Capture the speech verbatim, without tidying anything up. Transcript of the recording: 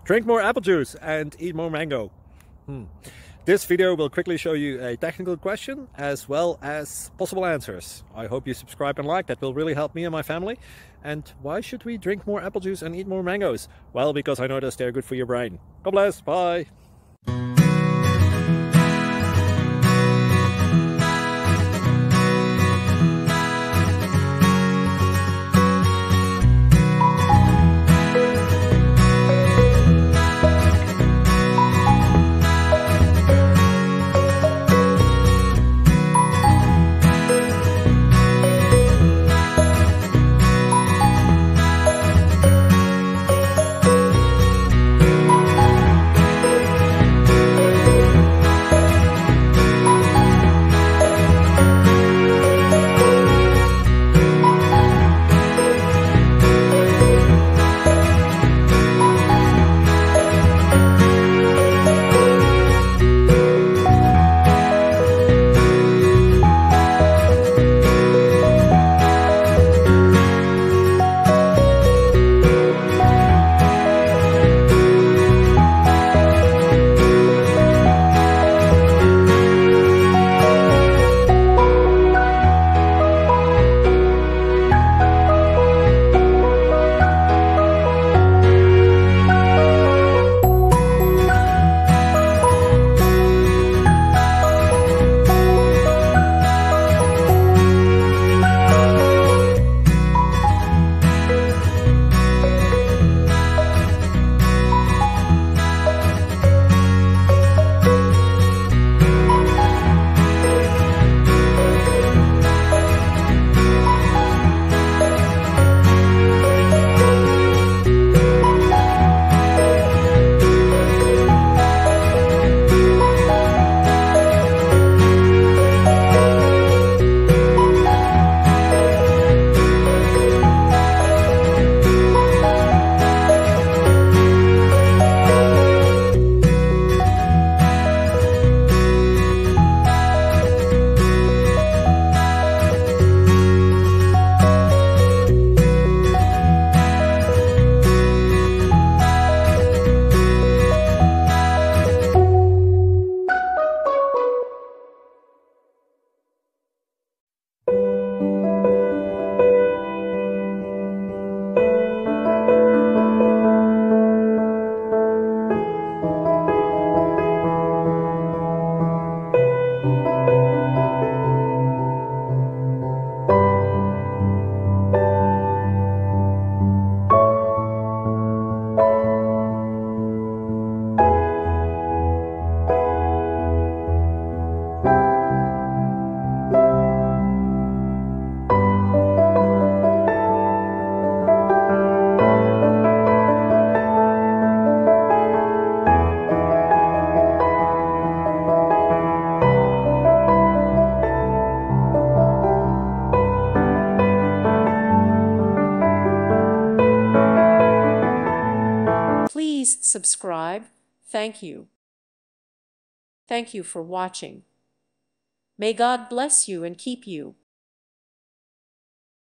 Drink more apple juice and eat more mango. Hmm. This video will quickly show you a technical question as well as possible answers. I hope you subscribe and like, that will really help me and my family. And why should we drink more apple juice and eat more mangoes? Well, because I noticed they're good for your brain. God bless, bye! Please subscribe. Thank you. Thank you for watching. May God bless you and keep you.